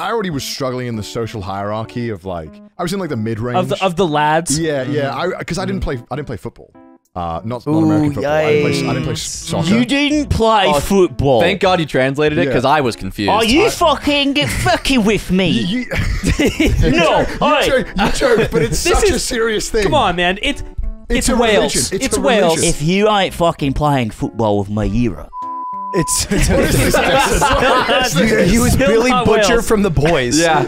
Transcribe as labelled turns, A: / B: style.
A: I already was struggling in the social hierarchy of like, I was in like the mid-range.
B: Of the lads?
A: Yeah, yeah, because I didn't play football. Not American football. I didn't play soccer.
C: You didn't play football.
D: Thank God you translated it, because I was confused.
C: Are you fucking with me? No,
A: you joke, but it's such a serious thing.
B: Come on, man. It's
A: a
B: Wales.
A: religion.
B: It's
A: a
B: Wales.
A: religion.
C: If you ain't fucking playing football with me, you're a...
E: He was
B: Still
E: Billy
B: not
E: Butcher
B: Wales.
E: from The Boys.
D: Yeah.